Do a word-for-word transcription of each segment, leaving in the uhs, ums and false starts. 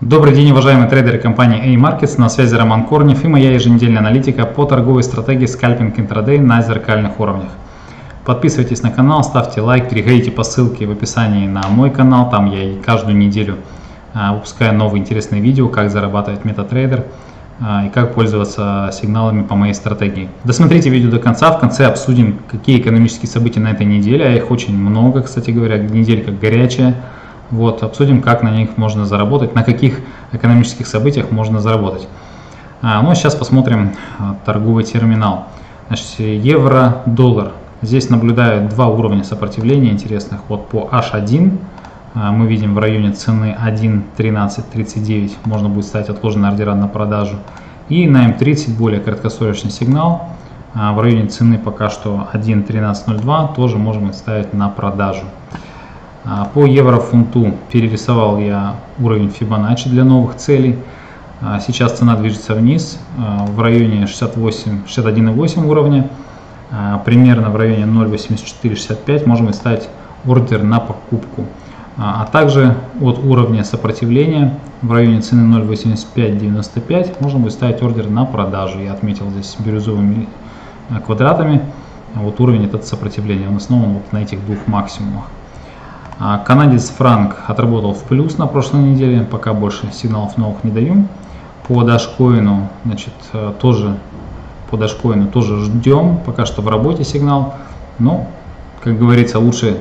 Добрый день, уважаемые трейдеры компании A-Markets, на связи Роман Корнев и моя еженедельная аналитика по торговой стратегии скальпинг интрадей на зеркальных уровнях. Подписывайтесь на канал, ставьте лайк, переходите по ссылке в описании на мой канал, там я и каждую неделю а, выпускаю новые интересные видео, как зарабатывать MetaTrader а, и как пользоваться сигналами по моей стратегии. Досмотрите видео до конца, в конце обсудим, какие экономические события на этой неделе, а их очень много, кстати говоря, неделька горячая. Вот, обсудим, как на них можно заработать, на каких экономических событиях можно заработать. А, ну, сейчас посмотрим а, торговый терминал. Значит, евро-доллар. Здесь наблюдают два уровня сопротивления интересных. Вот по эйч один а, мы видим в районе цены один тринадцать тридцать девять. Можно будет ставить отложенные ордера на продажу. И на эм тридцать более краткосрочный сигнал. А, в районе цены пока что один тринадцать ноль два тоже можем ставить на продажу. По евро-фунту перерисовал я уровень Фибоначчи для новых целей. Сейчас цена движется вниз в районе шестьдесят восемь шестьдесят один и восемь уровня. Примерно в районе ноль восемьдесят четыре шестьдесят пять можем ставить ордер на покупку. А также от уровня сопротивления в районе цены ноль восемьдесят пять девяносто пять можно будет ставить ордер на продажу. Я отметил здесь бирюзовыми квадратами. Вот уровень этот сопротивления. Он основан вот на этих двух максимумах. Канадец франк отработал в плюс на прошлой неделе, пока больше сигналов новых не даю. По дашкоину, значит, тоже по дашкоину тоже ждем, пока что в работе сигнал. Но, как говорится, лучше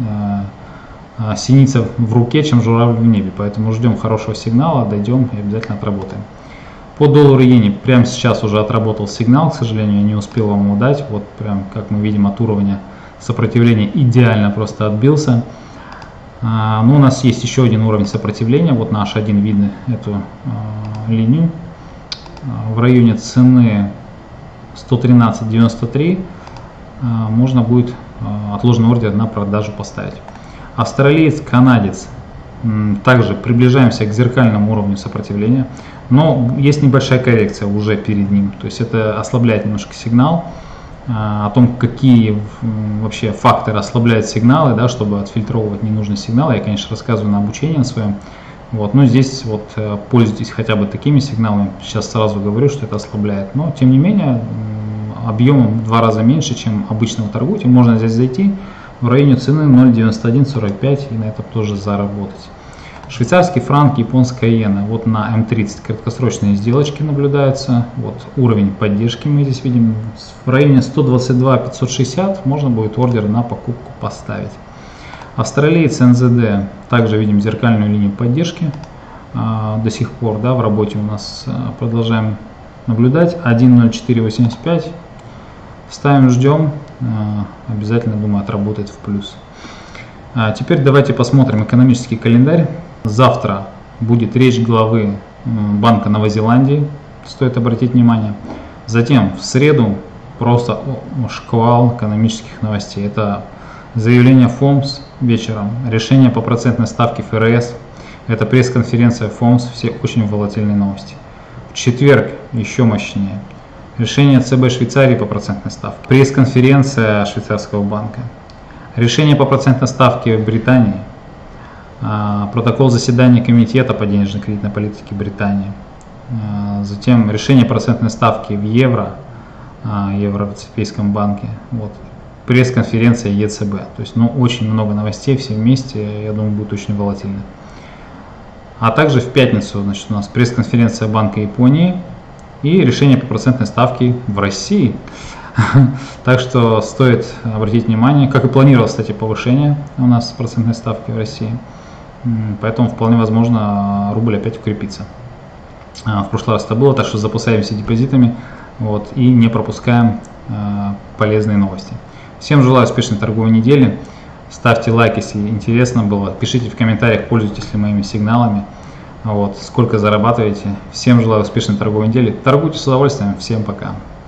э, синица в руке, чем журавль в небе. Поэтому ждем хорошего сигнала, дойдем и обязательно отработаем. По доллару иене прямо сейчас уже отработал сигнал, к сожалению, я не успел вам его дать. Вот прям, как мы видим, от уровня сопротивления идеально просто отбился. А, ну, у нас есть еще один уровень сопротивления, вот на эйч один видно эту а, линию. А, в районе цены сто тринадцать девяносто три а, можно будет а, отложенный ордер на продажу поставить. Австралиец, канадец, также приближаемся к зеркальному уровню сопротивления, но есть небольшая коррекция уже перед ним, то есть это ослабляет немножко сигнал. О том, какие вообще факторы ослабляют сигналы, да, чтобы отфильтровывать ненужный сигнал, я, конечно, рассказываю на обучении на своем. Вот, но здесь вот пользуйтесь хотя бы такими сигналами. Сейчас сразу говорю, что это ослабляет. Но, тем не менее, объемом в два раза меньше, чем обычно вы торгуете. Можно здесь зайти в районе цены ноль девяносто один сорок пять и на этом тоже заработать. Швейцарский франк, японская иена. Вот на эм тридцать краткосрочные сделочки наблюдаются. Вот уровень поддержки мы здесь видим. В районе сто двадцать два пятьсот шестьдесят можно будет ордер на покупку поставить. Австралиец эн зэ дэ. Также видим зеркальную линию поддержки. А, до сих пор, да, в работе у нас а, продолжаем наблюдать. один ноль четыре восемьдесят пять. Ставим, ждем. А, обязательно, думаю, отработает в плюс. А, теперь давайте посмотрим экономический календарь. Завтра будет речь главы Банка Новой Зеландии, стоит обратить внимание. Затем в среду просто шквал экономических новостей. Это заявление ФОМС вечером, решение по процентной ставке эф эр эс, это пресс-конференция ФОМС, все очень волатильные новости. В четверг еще мощнее. Решение цэ бэ Швейцарии по процентной ставке, пресс-конференция швейцарского банка, решение по процентной ставке в Британии, протокол заседания комитета по денежно-кредитной политике Британии, затем решение процентной ставки в евро, Европейском банке, вот, пресс-конференция е цэ бэ. То есть, ну, очень много новостей, все вместе, я думаю, будет очень волатильно. А также в пятницу, значит, у нас пресс-конференция Банка Японии и решение по процентной ставке в России. Так что стоит обратить внимание, как и планировалось, кстати, повышение у нас процентной ставки в России. Поэтому вполне возможно рубль опять укрепится. В прошлый раз это было, так что запасаемся депозитами, вот, и не пропускаем э, полезные новости. Всем желаю успешной торговой недели. Ставьте лайк, если интересно было. Пишите в комментариях, пользуетесь ли моими сигналами. Вот, сколько зарабатываете. Всем желаю успешной торговой недели. Торгуйте с удовольствием. Всем пока.